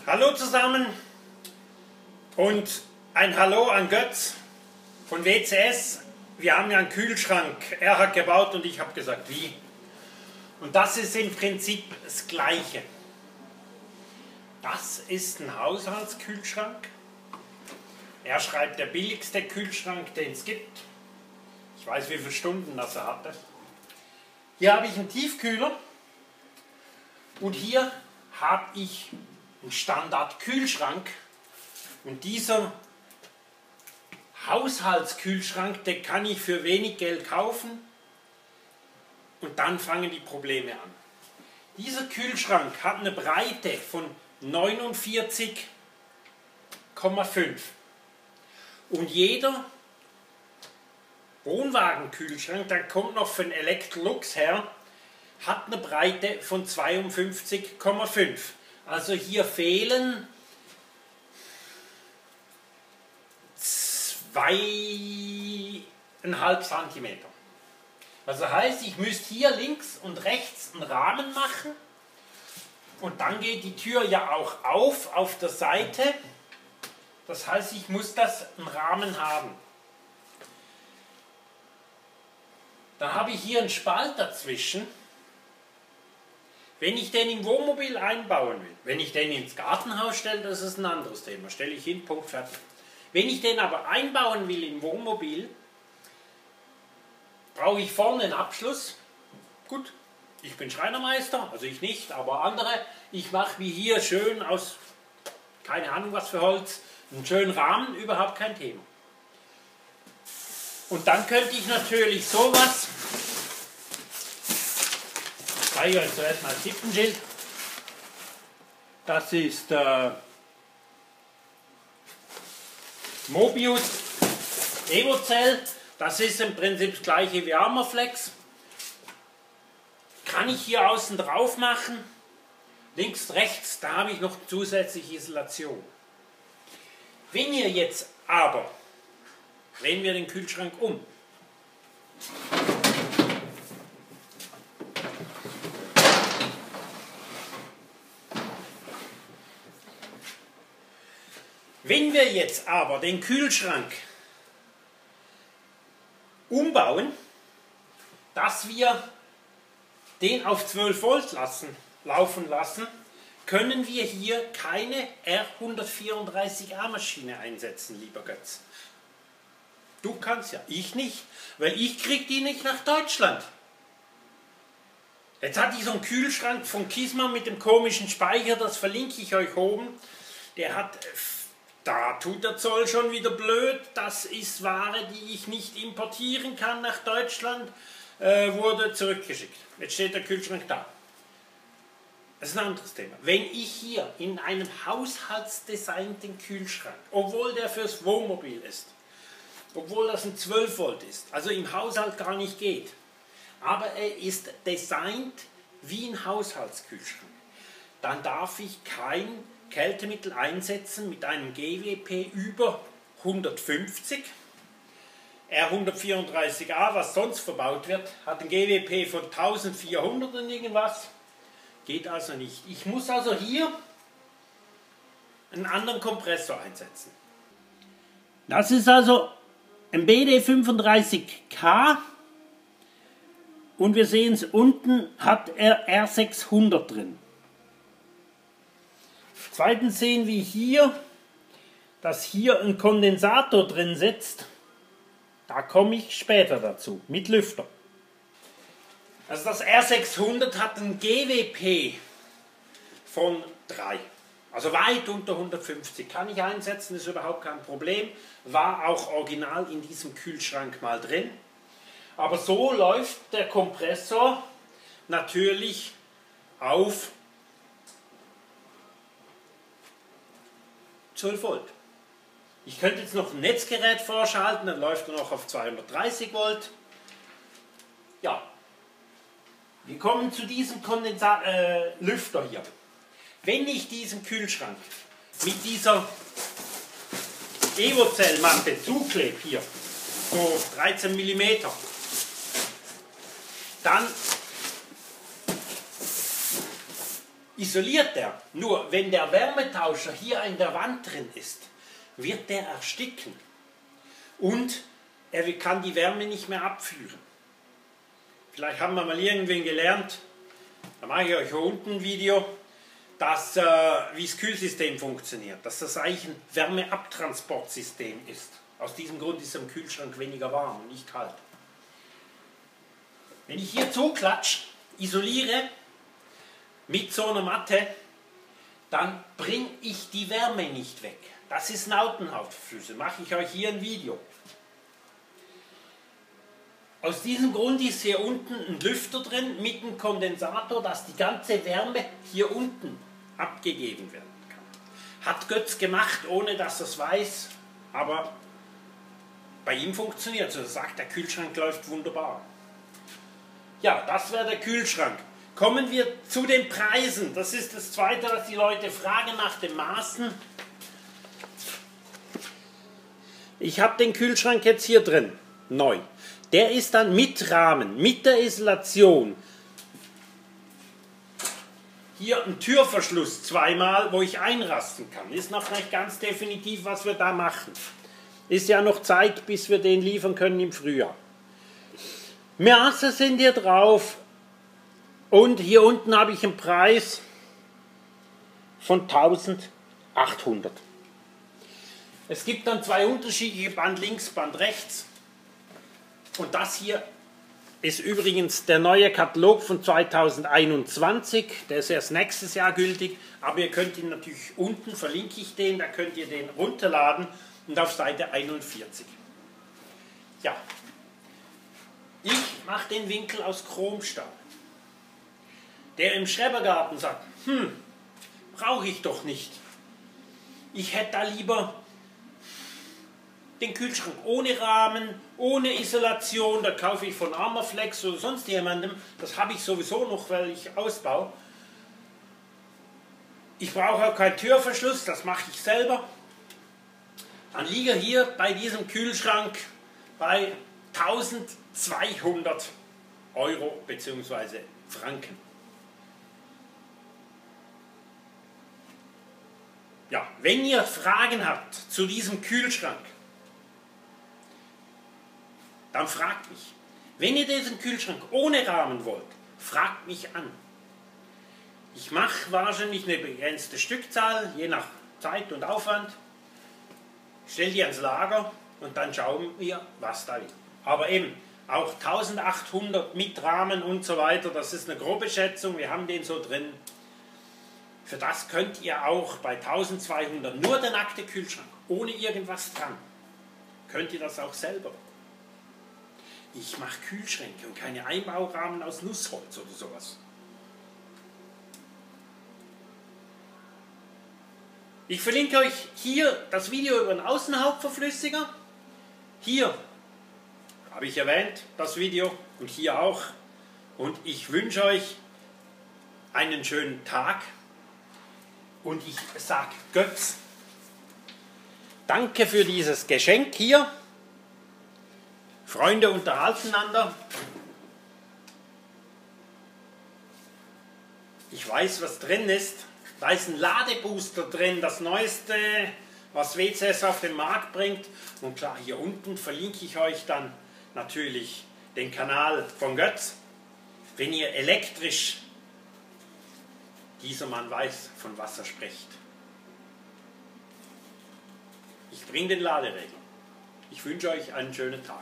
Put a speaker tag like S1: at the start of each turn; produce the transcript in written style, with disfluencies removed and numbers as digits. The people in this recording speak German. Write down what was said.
S1: Hallo zusammen und ein Hallo an Götz von WCS. Wir haben ja einen Kühlschrank. Er hat gebaut und ich habe gesagt, wie. Und das ist im Prinzip das Gleiche. Das ist ein Haushaltskühlschrank. Er schreibt, der billigste Kühlschrank, den es gibt. Ich weiß, wie viele Stunden das er hatte. Hier habe ich einen Tiefkühler und hier habe ich einen Standard-Kühlschrank. Und dieser Haushaltskühlschrank, den kann ich für wenig Geld kaufen und dann fangen die Probleme an. Dieser Kühlschrank hat eine Breite von 49,5 und jeder Wohnwagenkühlschrank, da kommt noch von Electrolux her, hat eine Breite von 52,5. Also hier fehlen 2,5 cm. Also heißt, ich müsste hier links und rechts einen Rahmen machen und dann geht die Tür ja auch auf der Seite. Das heißt, ich muss das einen Rahmen haben. Dann habe ich hier einen Spalt dazwischen. Wenn ich den im Wohnmobil einbauen will, wenn ich den ins Gartenhaus stelle, das ist ein anderes Thema. Stelle ich hin, Punkt, fertig. Wenn ich den aber einbauen will im Wohnmobil, brauche ich vorne einen Abschluss. Gut, ich bin Schreinermeister, also ich nicht, aber andere. Ich mache wie hier schön aus, keine Ahnung was für Holz, einen schönen Rahmen, überhaupt kein Thema. Und dann könnte ich natürlich sowas, ich zeige euch zuerst mal das Tippenschild, das ist Mobius Evocell, das ist im Prinzip das gleiche wie Armorflex. Kann ich hier außen drauf machen, links, rechts, da habe ich noch zusätzliche Isolation. Wenn ihr jetzt aber, drehen wir den Kühlschrank um. Wenn wir jetzt aber den Kühlschrank umbauen, dass wir den auf 12 Volt laufen lassen, können wir hier keine R134a Maschine einsetzen, lieber Götz. Du kannst ja, ich nicht, weil ich kriege die nicht nach Deutschland. Jetzt hatte ich so einen Kühlschrank von Kisma mit dem komischen Speicher, das verlinke ich euch oben. Der hat, da tut der Zoll schon wieder blöd, das ist Ware, die ich nicht importieren kann nach Deutschland, wurde zurückgeschickt. Jetzt steht der Kühlschrank da. Das ist ein anderes Thema. Wenn ich hier in einem haushaltsdesignten Kühlschrank, obwohl der fürs Wohnmobil ist, obwohl das ein 12 Volt ist, also im Haushalt gar nicht geht, aber er ist designt wie ein Haushaltskühlschrank, dann darf ich kein Kältemittel einsetzen mit einem GWP über 150. R134a, was sonst verbaut wird, hat ein GWP von 1400 und irgendwas. Geht also nicht. Ich muss also hier einen anderen Kompressor einsetzen. Das ist also ein BD35K und wir sehen es unten, hat er R600 drin. Zweitens sehen wir hier, dass hier ein Kondensator drin sitzt. Da komme ich später dazu, mit Lüfter. Also das R600 hat ein GWP von 3. Also weit unter 150. Kann ich einsetzen, ist überhaupt kein Problem. War auch original in diesem Kühlschrank mal drin. Aber so läuft der Kompressor natürlich auf 12 Volt. Ich könnte jetzt noch ein Netzgerät vorschalten, dann läuft er noch auf 230 Volt. Ja, wir kommen zu diesem Lüfter hier. Wenn ich diesen Kühlschrank mit dieser Evocell-Matte zuklebe, hier, so 13 mm, dann isoliert er. Nur wenn der Wärmetauscher hier in der Wand drin ist, wird der ersticken. Und er kann die Wärme nicht mehr abführen. Vielleicht haben wir mal irgendwen gelernt, da mache ich euch hier unten ein Video, wie das Kühlsystem funktioniert, dass das eigentlich ein Wärmeabtransportsystem ist. Aus diesem Grund ist im Kühlschrank weniger warm und nicht kalt. Wenn ich hier zuklatsche, isoliere mit so einer Matte, dann bringe ich die Wärme nicht weg. Das ist Nauten-Hautverschlüsse, mache ich euch hier ein Video. Aus diesem Grund ist hier unten ein Lüfter drin mit einem Kondensator, dass die ganze Wärme hier unten abgegeben werden kann. Hat Götz gemacht, ohne dass er es weiß, aber bei ihm funktioniert es. Er sagt, der Kühlschrank läuft wunderbar. Ja, das wäre der Kühlschrank. Kommen wir zu den Preisen. Das ist das Zweite, was die Leute fragen, nach den Maßen. Ich habe den Kühlschrank jetzt hier drin, neu. Der ist dann mit Rahmen, mit der Isolation. Hier ein Türverschluss zweimal, wo ich einrasten kann. Ist noch nicht ganz definitiv, was wir da machen. Ist ja noch Zeit, bis wir den liefern können im Frühjahr. Maße sind hier drauf. Und hier unten habe ich einen Preis von 1800. Es gibt dann zwei unterschiedliche, Band links, Band rechts. Und das hier ist übrigens der neue Katalog von 2021. Der ist erst nächstes Jahr gültig. Aber ihr könnt ihn natürlich unten, verlinke ich den, da könnt ihr den runterladen und auf Seite 41. Ja, ich mache den Winkel aus Chromstahl. Der im Schrebergarten sagt, brauche ich doch nicht. Ich hätte da lieber den Kühlschrank ohne Rahmen, ohne Isolation, da kaufe ich von Armaflex oder sonst jemandem, das habe ich sowieso noch, weil ich ausbaue. Ich brauche auch keinen Türverschluss, das mache ich selber. Dann liege hier bei diesem Kühlschrank bei 1200 Euro bzw. Franken. Ja, wenn ihr Fragen habt zu diesem Kühlschrank, dann fragt mich. Wenn ihr diesen Kühlschrank ohne Rahmen wollt, fragt mich an. Ich mache wahrscheinlich eine begrenzte Stückzahl, je nach Zeit und Aufwand. Stell die ans Lager und dann schauen wir, was da ist. Aber eben, auch 1800 mit Rahmen und so weiter, das ist eine grobe Schätzung, wir haben den so drin. Für das könnt ihr auch bei 1200, nur der nackte Kühlschrank, ohne irgendwas dran, könnt ihr das auch selber. Ich mache Kühlschränke und keine Einbaurahmen aus Nussholz oder sowas. Ich verlinke euch hier das Video über den Außenhauptverflüssiger. Hier habe ich erwähnt, das Video, und hier auch. Und ich wünsche euch einen schönen Tag. Und ich sage Götz, danke für dieses Geschenk hier. Freunde unterhalten einander. Ich weiß, was drin ist. Da ist ein Ladebooster drin, das Neueste, was WCS auf den Markt bringt. Und klar, hier unten verlinke ich euch dann natürlich den Kanal von Götz. Wenn ihr elektrisch, dieser Mann weiß, von was er spricht. Ich bringe den Laderegler. Ich wünsche euch einen schönen Tag.